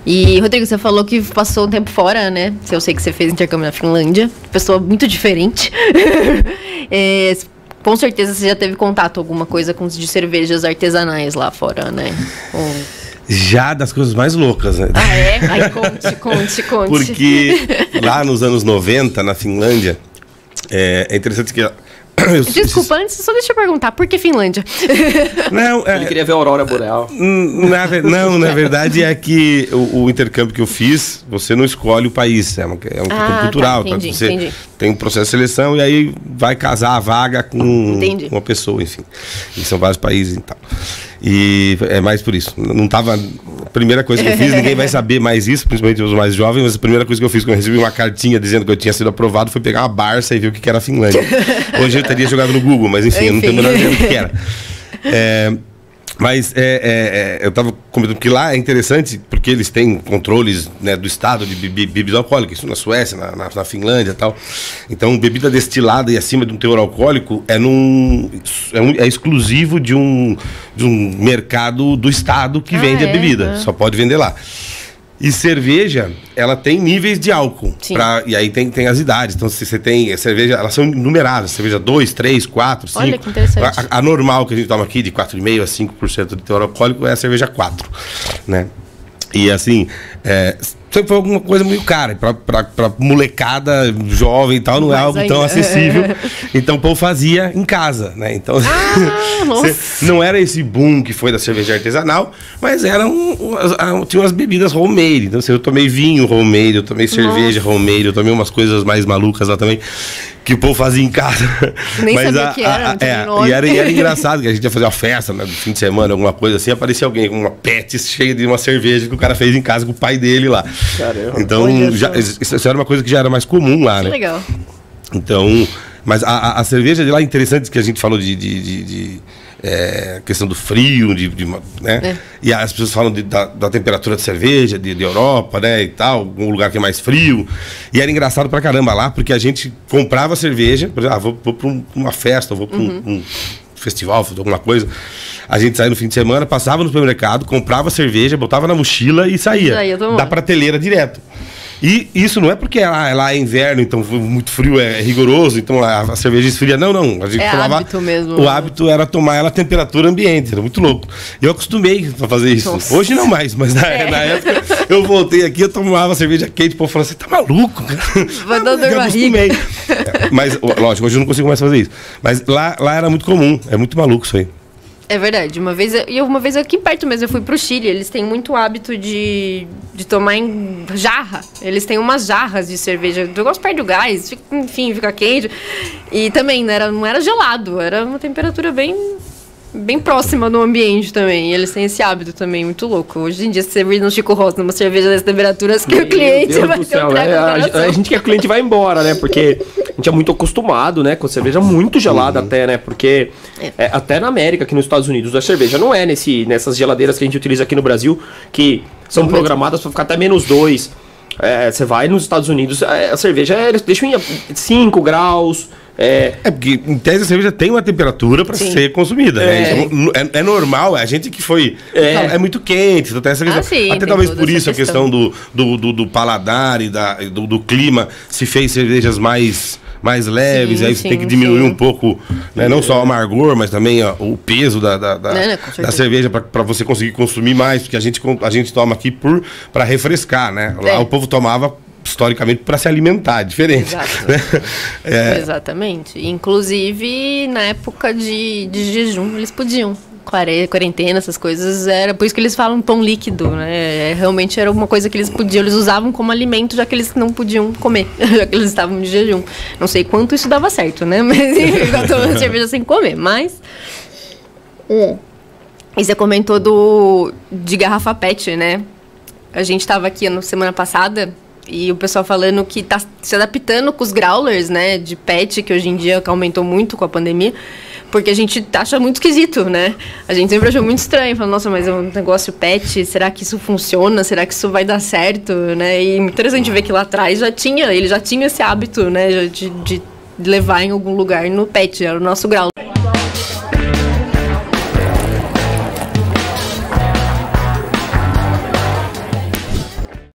E, Rodrigo, você falou que passou um tempo fora, né? Eu sei que você fez intercâmbio na Finlândia. Pessoa muito diferente. Com certeza você já teve contato alguma coisa de cervejas artesanais lá fora, né? Já das coisas mais loucas, né? Ah, é? Ai, conte. Porque lá nos anos 90, na Finlândia, é interessante que... Desculpa, antes só deixa eu perguntar, por que Finlândia? Não, ele queria ver a aurora boreal. Na verdade é que o intercâmbio que eu fiz, você não escolhe o país, é um intercâmbio cultural. Tá, entendi, você entendi. tem um processo de seleção e aí vai casar a vaga com uma pessoa, enfim. E são vários países e tal. E é mais por isso. Não tava... A primeira coisa que eu fiz, ninguém vai saber mais isso, principalmente os mais jovens, mas a primeira coisa que eu fiz quando eu recebi uma cartinha dizendo que eu tinha sido aprovado foi pegar uma Barça e ver o que era a Finlândia. Hoje eu teria jogado no Google, mas enfim, eu não tenho a menor ideia do que era. Mas eu estava comentando que lá é interessante porque eles têm controles, né, do estado de bebida alcoólica, isso na Suécia, na Finlândia e tal. Então, bebida destilada e acima de um teor alcoólico é exclusivo de um mercado do estado que vende a bebida. Só pode vender lá. E cerveja, ela tem níveis de álcool. E aí tem as idades. Então, se você tem cerveja, elas são numeradas. Cerveja 2, 3, 4, 5. Olha que interessante. A normal que a gente toma aqui, de 4,5% a 5% de teor alcoólico, é a cerveja 4, né? E assim, sempre foi alguma coisa muito cara. Pra molecada jovem e tal, não é algo tão acessível. Então o povo fazia em casa, né? Então não era esse boom que foi da cerveja artesanal, mas tinha umas bebidas homemade. Então eu tomei vinho homemade, eu tomei cerveja homemade, eu tomei umas coisas mais malucas lá também, que o povo fazia em casa. Nem sabia o que era, e era engraçado que a gente ia fazer uma festa, né, no fim de semana, alguma coisa assim, aparecia alguém com uma pet cheia de uma cerveja que o cara fez em casa com o pai dele lá. Caramba. Então, isso era uma coisa que já era mais comum lá, né? Legal. Então, mas a cerveja de lá é interessante, que a gente falou de questão do frio, né? E as pessoas falam da temperatura de cerveja, de Europa, né, e tal, um lugar que é mais frio. E era engraçado pra caramba lá, porque a gente comprava cerveja, por exemplo, vou pra uma festa, vou pra um festival, fazer alguma coisa. A gente saía no fim de semana, passava no supermercado, comprava cerveja, botava na mochila e saía da prateleira direto. E isso não é porque lá é inverno, então muito frio, é rigoroso, então a cerveja esfria. Não. A gente tomava. Hábito mesmo. O hábito era tomar ela a temperatura ambiente, era muito louco. Eu acostumei a fazer isso. Nossa. Hoje não mais, mas na época eu voltei aqui, eu tomava cerveja quente, o povo falou: você tá maluco, cara? Vai dar dor barriga. Mas, lógico, hoje eu não consigo mais fazer isso. Mas lá era muito comum, é muito maluco isso aí. É verdade. Uma vez aqui perto mesmo, eu fui pro Chile. Eles têm muito hábito de tomar em jarra. Eles têm umas jarras de cerveja. Eu gosto perto do gás, enfim, fica quente. E também não era gelado, era uma temperatura bem próxima do ambiente também. E eles têm esse hábito também, muito louco. Hoje em dia, se você vir no Chico Rosa, numa cerveja dessas temperaturas, que o cliente vai ter um treco. A gente quer que o cliente vá embora, né? Porque a gente é muito acostumado, né? Com cerveja muito gelada até, né? Porque até na América, aqui nos Estados Unidos, a cerveja não é nessas geladeiras que a gente utiliza aqui no Brasil, que são programadas para ficar até -2. Você vai nos Estados Unidos, a cerveja, eles deixam em 5 graus... porque em tese a cerveja tem uma temperatura para ser consumida, né? Então, é normal, a gente que foi... É muito quente, então tem essa questão. Até talvez por isso a questão do paladar e do clima se fez cervejas mais leves, aí você tem que diminuir um pouco, né? Não só o amargor, mas também o peso da cerveja para você conseguir consumir mais, porque a gente toma aqui para refrescar, né? Lá o povo tomava historicamente para se alimentar, diferente. Exato. Né? Exatamente. Inclusive, na época de jejum, eles podiam. Quarentena, essas coisas, era por isso que eles falam pão líquido, né? Realmente era uma coisa que eles podiam, eles usavam como alimento, já que eles não podiam comer, já que eles estavam de jejum. Não sei quanto isso dava certo, né? Mas igual tomando cerveja sem comer, mas... E você comentou de garrafa PET, né? A gente estava aqui na semana passada e o pessoal falando que tá se adaptando com os growlers, né? De PET, que hoje em dia aumentou muito com a pandemia. Porque a gente acha muito esquisito, né? A gente sempre achou muito estranho. Falando, nossa, mas é um negócio PET, será que isso funciona? Será que isso vai dar certo? Né? E interessante ver que lá atrás ele já tinha esse hábito, né? De levar em algum lugar no PET, era o nosso grau.